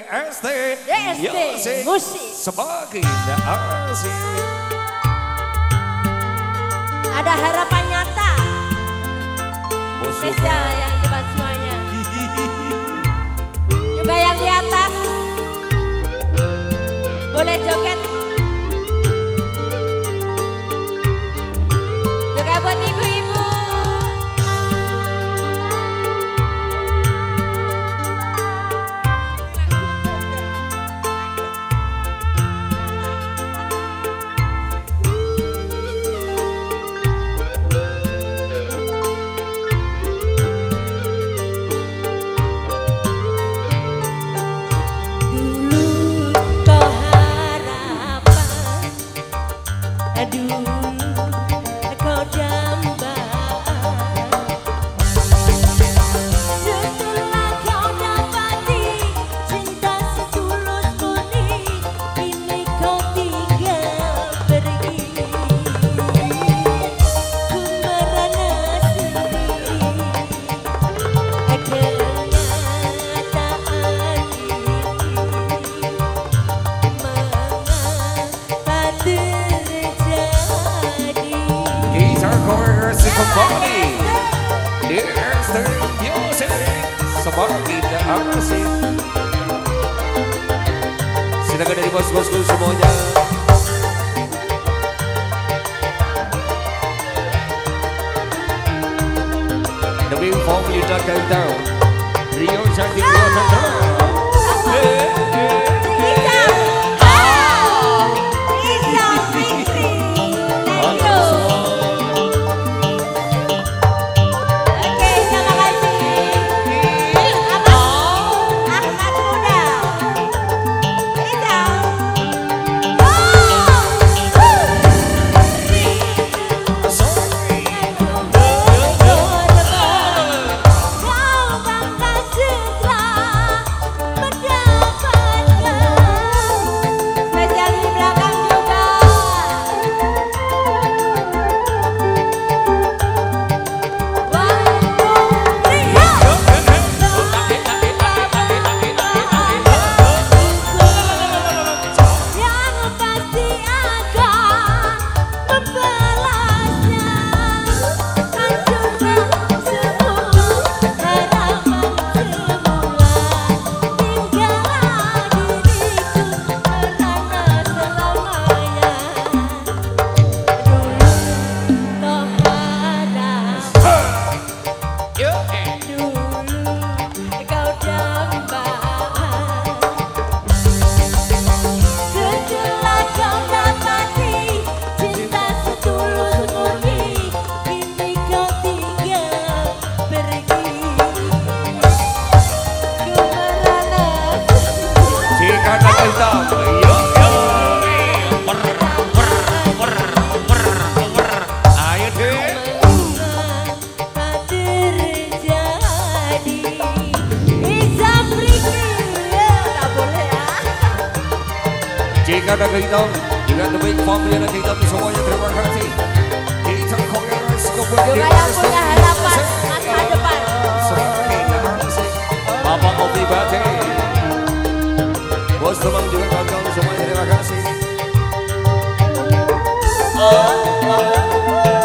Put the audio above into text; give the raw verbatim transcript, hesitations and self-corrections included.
S T Musik semakin asik. Ada harapan nyata. Musuh Spesial yang depan semuanya. Juga yang di atas boleh joget. Juga buat ibu-ibu. Aduh, kau dambaan. Setelah kau dapati cinta setulus murni, kini kau tinggal pergi. Ku merana sendiri kenyataan ini. Mengapa Chorus kembali di S T Music semakin asik. Silakan dari bos-bosku semuanya. Demi family datang tahu Rio cantik Rio cantik. Jika ada kehidupan, juga demi family dan kehidupan semuanya terima kasih. Kita koreans kemudian juga yang punya harapan masa depan. Semakin asik. Bapak Obi Bate, bos teman juga kawan-kawan semuanya terima kasih. Oh, oh.